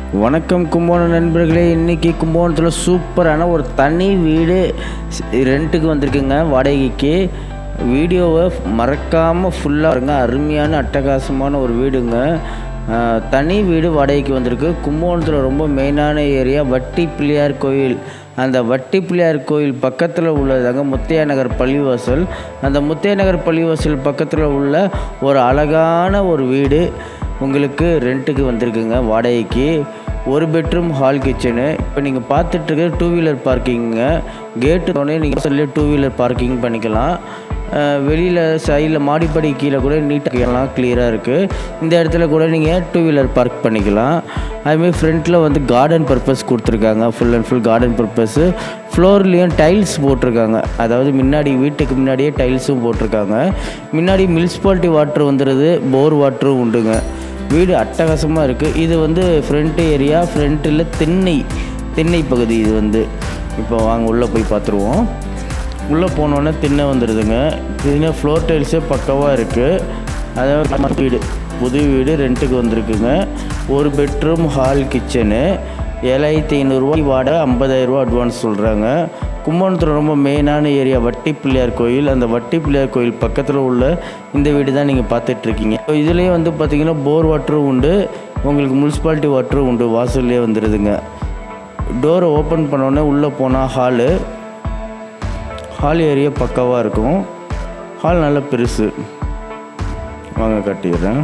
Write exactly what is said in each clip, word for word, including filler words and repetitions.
வணக்கம் கும்பகோணம் நண்பர்களே. இன்றைக்கி கும்பகோணத்தில் சூப்பரான ஒரு தனி வீடு ரெண்ட்டுக்கு வந்திருக்குங்க வாடகைக்கு. வீடியோவை மறக்காமல் ஃபுல்லாக இருங்க. அருமையான அட்டகாசமான ஒரு வீடுங்க. தனி வீடு வாடகைக்கு வந்திருக்கு. கும்பகோணத்தில் ரொம்ப மெயினான ஏரியா வட்டி பிள்ளையார் கோயில். அந்த வட்டி பிள்ளையார் கோயில் பக்கத்தில் உள்ளதாங்க முத்தையா நகர் பள்ளிவாசல். அந்த முத்தையா நகர் பள்ளிவாசல் பக்கத்தில் உள்ள ஒரு அழகான ஒரு வீடு உங்களுக்கு ரெண்ட்டுக்கு வந்திருக்குங்க வாடகைக்கு. ஒரு பெட்ரூம் ஹால் கிச்சனு. இப்போ நீங்கள் பார்த்துட்ருக்க டூ வீலர் பார்க்கிங்க. கேட்டு உடனே நீங்கள் சொல்லி டூ வீலர் பார்க்கிங் பண்ணிக்கலாம். வெளியில் சைடில் மாடிப்படி கீழே கூட நீட்டாக கிளியராக இருக்குது. இந்த இடத்துல கூட நீங்கள் டூ வீலர் பார்க் பண்ணிக்கலாம். அதுமாதிரி ஃப்ரண்ட்டில் வந்து கார்டன் பர்பஸ் கொடுத்துருக்காங்க. Full and full garden purpose. ஃப்ளோர்லேயும் டைல்ஸ் போட்டிருக்காங்க. அதாவது முன்னாடி வீட்டுக்கு முன்னாடியே டைல்ஸும் போட்டிருக்காங்க. முன்னாடி முனிசிபாலிட்டி வாட்ரு வந்துடுது, போர் வாட்டரும் உண்டுங்க. வீடு அட்டகாசமாக இருக்குது. இது வந்து ஃப்ரண்ட் ஏரியா. ஃப்ரண்ட்டில் தென்னை தென்னை பகுதி இது வந்து. இப்போ வாங்க உள்ளே போய் பார்த்துருவோம். உள்ளே போனோன்னே திண்ணை வந்துடுதுங்க. திண்ணை ஃப்ளோர் டைல்ஸே பக்கவாக இருக்குது. அதாவது வீடு புது வீடு ரெண்ட்டுக்கு வந்திருக்குங்க. ஒரு பெட்ரூம் ஹால் கிச்சனு. ஏழாயிரத்தி ஐநூறுரூவா வாடகை, ஐம்பதாயிரரூவா அட்வான்ஸ் சொல்கிறாங்க. கும்பகோணத்தில் ரொம்ப மெயினான ஏரியா வட்டி பிள்ளையார் கோயில். அந்த வட்டி பிள்ளையார் கோயில் பக்கத்தில் உள்ள இந்த வீடு தான் நீங்கள் பார்த்துட்ருக்கீங்க. இதுலேயே வந்து பார்த்திங்கன்னா போர் வாட்டரும் உண்டு, உங்களுக்கு முனிசிபாலிட்டி வாட்டரும் உண்டு. வாசல்லே வந்துடுதுங்க. டோரை ஓப்பன் பண்ணோடனே உள்ளே போனால் ஹாலு. ஹால் ஏரியா பக்காவாக இருக்கும். ஹால் நல்லா பெருசு. வாங்க கட்டிடுறேன்.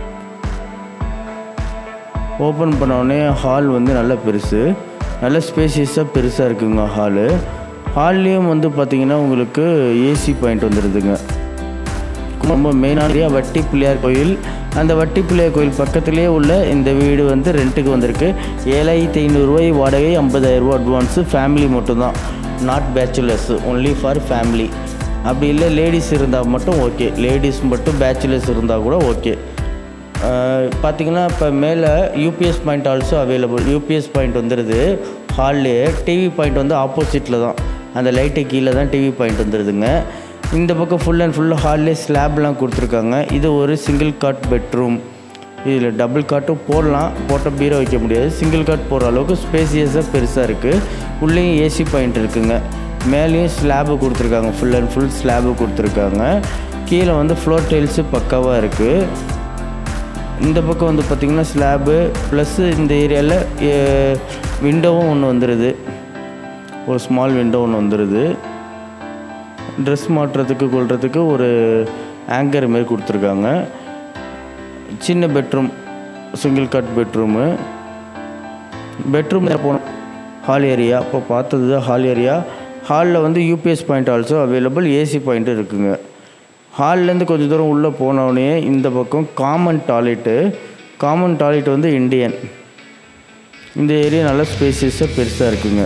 ஓப்பன் பண்ணோடனே ஹால் வந்து நல்லா பெருசு, நல்ல ஸ்பேசியஸாக பெருசாக இருக்குங்க ஹாலு. ஹால்லேயும் வந்து பார்த்திங்கன்னா உங்களுக்கு ஏசி பாயிண்ட் வந்துடுதுங்க. ரொம்ப மெயினான ஏரியா வட்டி பிள்ளையார் கோயில். அந்த வட்டி பிள்ளையார் கோயில் பக்கத்துலேயே உள்ள இந்த வீடு வந்து ரெண்ட்டுக்கு வந்திருக்கு. ஏழாயிரத்தி ஐநூறுரூவாய் வாடகை, ஐம்பதாயிரரூவா அட்வான்ஸு. ஃபேமிலி மட்டும்தான், not bachelors, only for family. அப்படி இல்லை லேடிஸ் இருந்தால் மட்டும் ஓகே. லேடிஸ் மட்டும் பேச்சுலர்ஸ் இருந்தால் கூட ஓகே. பார்த்திங்கன்னா இப்போ மேலே UPS point also available. UPS point வந்துடுது ஹால்லே. டிவி பாயிண்ட் வந்து ஆப்போசிட்டில் தான், அந்த லைட்டு கீழே தான் டிவி பாயிண்ட் வந்துடுதுங்க. இந்த பக்கம் ஃபுல் அண்ட் ஃபுல் ஹால்லே ஸ்லாப்லாம் கொடுத்துருக்காங்க. இது ஒரு சிங்கிள் காட் பெட்ரூம். இதில் டபுள் காட்டும் போடலாம், போட்டால் பீரோ வைக்க முடியாது. சிங்கிள் காட் போகிற அளவுக்கு ஸ்பேசியஸாக பெருசாக இருக்குது. உள்ளேயும் ஏசி பாயிண்ட் இருக்குங்க. மேலேயும் ஸ்லாபு கொடுத்துருக்காங்க. ஃபுல் அண்ட் ஃபுல் ஸ்லாபு கொடுத்துருக்காங்க. கீழே வந்து ஃப்ளோர் டைல்ஸு பக்காவாக இருக்குது. இந்த பக்கம் வந்து பார்த்திங்கன்னா ஸ்லாபு ப்ளஸ்ஸு இந்த ஏரியாவில் விண்டோவும் ஒன்று வந்துடுது. ஒரு ஸ்மால் விண்டோ ஒன்று வந்துடுது. ட்ரெஸ் மாட்டுறதுக்கு கொள்றதுக்கு ஒரு ஆங்கர் மாரி கொடுத்துருக்காங்க. சின்ன bedroom, single cot bedroom. Bedroom போனோம் ஹால் ஏரியா. இப்போ பார்த்தது தான் ஹால் ஏரியா. ஹாலில் வந்து UPS point also available, AC point இருக்குங்க. ஹால்லேருந்து கொஞ்சம் தூரம் உள்ளே போனோடனே இந்த பக்கம் காமன் டாய்லெட்டு. காமன் டாய்லெட் வந்து இண்டியன். இந்த ஏரியா நல்லா ஸ்பேசியஸாக பெருசாக இருக்குங்க.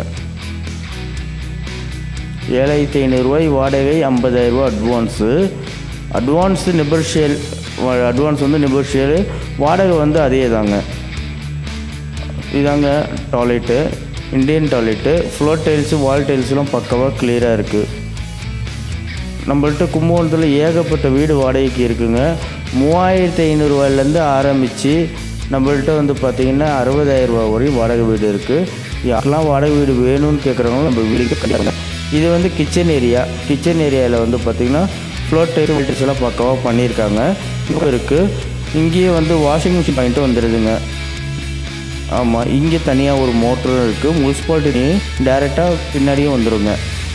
ஏழாயிரத்தி ஐநூறுரூவாய் வாடகை, ஐம்பதாயிரரூவா அட்வான்ஸு. Advance negotiable. அட்வான்ஸ் வந்து நெகோஷியல், வாடகை வந்து அதே தாங்க. இதாங்க toilet, Indian toilet. Floor tiles wall டைல்ஸ்லாம் பக்கவாக கிளியராக இருக்குது. நம்மள்ட்ட கும்பகோணத்தில் ஏகப்பட்ட வீடு வாடகைக்கு இருக்குங்க. மூவாயிரத்தி ஐநூறுரூவாயிலேருந்து ஆரம்பித்து நம்மள்ட்ட வந்து பார்த்திங்கன்னா அறுபதாயிரரூவா வரையும் வாடகை வீடு இருக்குது. யாரெல்லாம் வாடகை வீடு வேணும்னு கேட்குறவங்களும் நம்ம வீடுக்கு கட்டிடுறாங்க. இது வந்து கிச்சன் ஏரியா. கிச்சன் ஏரியாவில் வந்து பார்த்திங்கன்னா ஃப்ளோர் டைல்ஸ் டைல்ஸ் எல்லாம் பக்காவாக பண்ணியிருக்காங்க. இப்போ இருக்குது. இங்கேயே வந்து வாஷிங் மிஷின் பாயிண்ட்டும் வந்துடுதுங்க. ஆமாம், இங்கே தனியாக ஒரு மோட்டரும் இருக்குது. முனிசிபாலிட்டி டேரெக்டாக பின்னாடியும் வந்துடுங்க.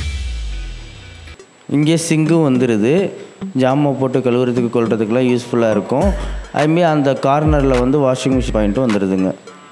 இங்கே சிங்கும் வந்துடுது. ஜாமான் போட்டு கழுவுறதுக்கு கொள்றதுக்கெலாம் யூஸ்ஃபுல்லாக இருக்கும். அதுமாரி அந்த கார்னரில் வந்து வாஷிங் மிஷின் பாயிண்ட்டும் வந்துடுதுங்க.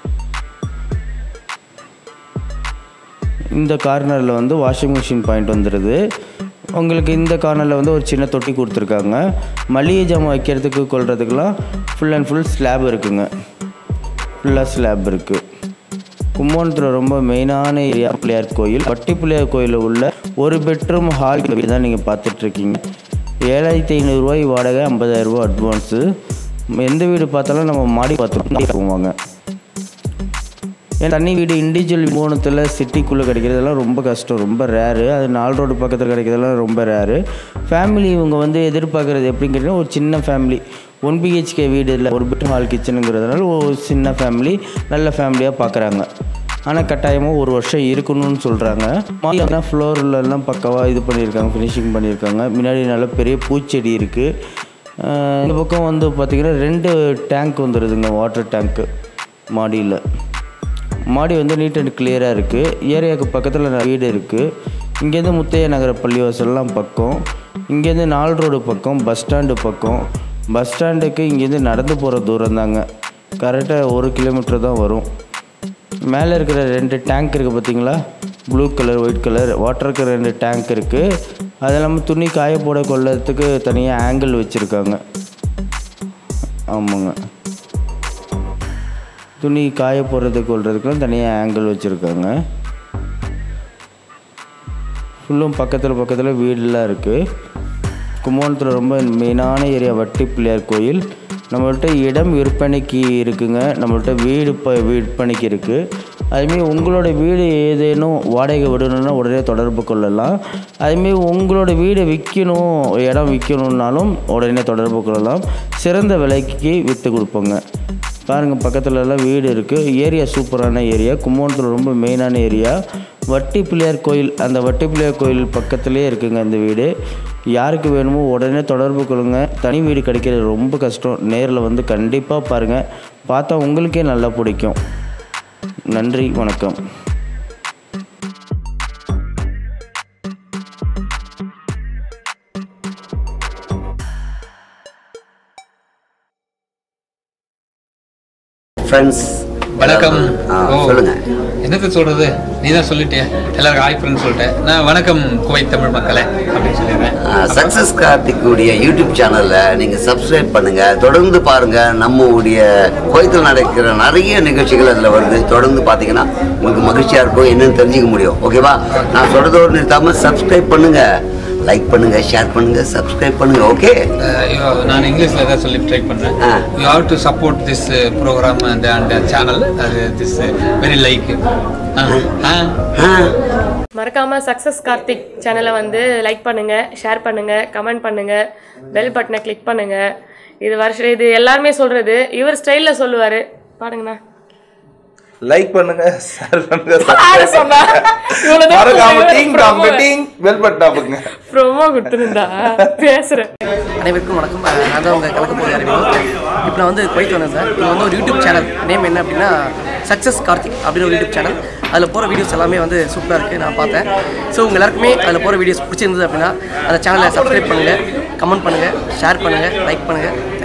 இந்த கார்னரில் வந்து வாஷிங் மிஷின் பாயிண்ட் வந்துடுது. உங்களுக்கு இந்த கார்னரில் வந்து ஒரு சின்ன தொட்டி கொடுத்துருக்காங்க. மளிகை ஜாமான் வைக்கிறதுக்கு கொள்றதுக்கெலாம் ஃபுல் அண்ட் ஃபுல் ஸ்லாப் இருக்குங்க. ஃபுல்லாக ஸ்லாப் இருக்குது. கும்பகோணத்தில் ரொம்ப மெயினான ஏரியா பிள்ளையார் கோயில். வட்டி பிள்ளையார் கோயிலில் உள்ள ஒரு பெட்ரூம் ஹால் வீடு தான் நீங்கள் பார்த்துட்ருக்கீங்க. ஏழாயிரத்தி ஐநூறுரூவாய் வாடகை, ஐம்பதாயிரரூவா அட்வான்ஸு. எந்த வீடு பார்த்தாலும் நம்ம மாடி பார்த்துட்டு போவாங்க. ஏன்னா தனி வீடு இண்டிவிஜுவல் கும்பகோணத்தில் சிட்டிக்குள்ளே கிடைக்கிறதெல்லாம் ரொம்ப கஷ்டம், ரொம்ப ரேரு. அது நாலு ரோடு பக்கத்தில் கிடைக்கிறதெல்லாம் ரொம்ப ரேரு. ஃபேமிலி இவங்க வந்து எதிர்பார்க்குறது எப்படின்னு கேட்டிங்கன்னா ஒரு சின்ன ஃபேமிலி, ஒன் பிஹெச்கே வீடு இல்லை, ஒரு பெட்ரூம் ஹால் கிச்சனுங்கிறதுனால ஒரு சின்ன ஃபேமிலி நல்ல ஃபேமிலியாக பார்க்குறாங்க. ஆனால் கட்டாயமாக ஒரு வருஷம் இருக்கணும்னு சொல்கிறாங்க. மாடியில் ஃப்ளோர்லலாம் பக்காவாக இது பண்ணியிருக்காங்க, ஃபினிஷிங் பண்ணியிருக்காங்க. முன்னாடி நல்ல பெரிய பூச்செடி இருக்குது. இந்த பக்கம் வந்து பார்த்திங்கன்னா ரெண்டு டேங்க் வந்துடுதுங்க, வாட்டர் டேங்க்கு மாடியில். மாடி வந்து நீட் அண்ட் கிளியராக இருக்குது. ஏரியாவுக்கு பக்கத்தில் வீடு இருக்குது. இங்கேருந்து முத்தைய நகர பள்ளிவாசல்லாம் பக்கம், இங்கேருந்து நாலு ரோடு பக்கம், பஸ் ஸ்டாண்டு பக்கம். பஸ் ஸ்டாண்டுக்கு இங்கேருந்து நடந்து போகிற தூரம் தாங்க, கரெக்டாக ஒரு கிலோமீட்டர் தான் வரும். மேலே இருக்கிற ரெண்டு டேங்க் இருக்குது பார்த்தீங்களா, ப்ளூ கலர் ஒயிட் கலர் வாட்டருக்கு ரெண்டு டேங்க் இருக்குது. அது இல்லாமல் துணி காய போட கொள்ளறதுக்கு தனியாக ஆங்கிள் வச்சுருக்காங்க. ஆமாங்க, துணி காய போடுறதுக்கு கொள்றதுக்குலாம் தனியாக ஆங்கிள் வச்சுருக்காங்க. ஃபுல்லும் பக்கத்தில் பக்கத்தில் வீடெலாம் இருக்குது. கும்பகோணத்தில் ரொம்ப மெயினான ஏரியா வட்டி பிள்ளையார் கோயில். நம்மள்கிட்ட இடம் விற்பனைக்கு இருக்குங்க, நம்மள்கிட்ட வீடு இப்போ விற்பனைக்கு இருக்குது. அதுமாரி உங்களோட வீடு ஏதேனும் வாடகை விடணுன்னா உடனே தொடர்பு கொள்ளலாம். அதுமாரி உங்களோட வீடை விற்கணும், இடம் விற்கணுன்னாலும் உடனே தொடர்பு கொள்ளலாம். சிறந்த விலைக்கு விற்று கொடுப்போங்க. பாருங்கள், பக்கத்துலலாம் வீடு இருக்குது. ஏரியா சூப்பரான ஏரியா, கும்பகோணத்தில் ரொம்ப மெயினான ஏரியா. வட்டி பிள்ளையார் கோயில், அந்த வட்டி பிள்ளையார் கோயில் பக்கத்துலேயே இருக்குங்க இந்த வீடு. யாருக்கு வேணுமோ உடனே தொடர்பு கொள்ளுங்க. தனி வீடு கிடைக்கிறது ரொம்ப கஷ்டம். நேரில் வந்து கண்டிப்பாக பாருங்கள், பார்த்தா உங்களுக்கே நல்லா பிடிக்கும். நன்றி, வணக்கம். ஃப்ரெண்ட்ஸ் வணக்கம். சொல்லுங்க, என்னத்தை சொல்றது, நீ தான் சொல்லிட்டே. எல்லாருக்கும் ஹாய் ஃப்ரெண்ட்ஸ் சொல்லிட்டேன். நான் வணக்கம் குவைத் தமிழ் மக்களே அப்படின்னு சொல்லிடுறேன். சக்சஸ் கார்த்திக் உடைய யூடியூப் சேனல்ல நீங்க சப்ஸ்கிரைப் பண்ணுங்க, தொடர்ந்து பாருங்க. நம்ம உடைய குவைத்தில் நடக்கிற நிறைய நிகழ்ச்சிகள் அதுல வருது. தொடர்ந்து பாத்தீங்கன்னா உங்களுக்கு மகிழ்ச்சியா இருக்கும், என்னன்னு தெரிஞ்சுக்க முடியும். ஓகேவா? நான் சொல்றதோடு நிறுத்தாம சப்ஸ்கிரைப் பண்ணுங்க, லைக் பண்ணுங்க, ஷேர் பண்ணுங்க, சப்ஸ்கிரைப் பண்ணுங்க. ஓகே, நான் இங்கிலீஷ்ல தான் சொல்லி ட்ரை பண்றேன். You have to support this program and and channel. This very like. மறக்காம சக்சஸ் கார்த்திக் சேனலை வந்து லைக் பண்ணுங்க, ஷேர் பண்ணுங்க, கமெண்ட் பண்ணுங்க, பெல் பட்டனை கிளிக் பண்ணுங்க. இது வருஷம் இது எல்லாருமே சொல்றது, இவர் ஸ்டைல்ல சொல்லுவாரு. பாருங்கண்ணா, லைக் பண்ணுங்க, ஷேர் பண்ணுங்க, சப்ஸ்கிரைப் பண்ணுங்க, மறக்காம ding dong ding bell button அமுக்குங்க. ப்ரோமோ கொடுத்துருந்தா பேசுறேன். அனைவருக்கும் வணக்கம். நான் தான் உங்கள் கலக்க போகிற அறிவு. இப்போ நான் வந்து குவைத் வந்தேன் சார். இது வந்து ஒரு யூடியூப் சேனல், நேம் என்ன அப்படின்னா சக்ஸஸ் கார்த்திக் அப்படின்னு ஒரு யூடியூப் சேனல். அதில் போகிற வீடியோஸ் எல்லாமே வந்து சூப்பராக இருக்குது, நான் பார்த்தேன். ஸோ உங்கள் எல்லாருக்குமே அதில் போகிற வீடியோஸ் பிடிச்சிருந்தது அப்படின்னா அந்த சேனலை சப்ஸ்கிரைப் பண்ணுங்கள், கமெண்ட் பண்ணுங்கள், ஷேர் பண்ணுங்கள், லைக் பண்ணுங்கள்.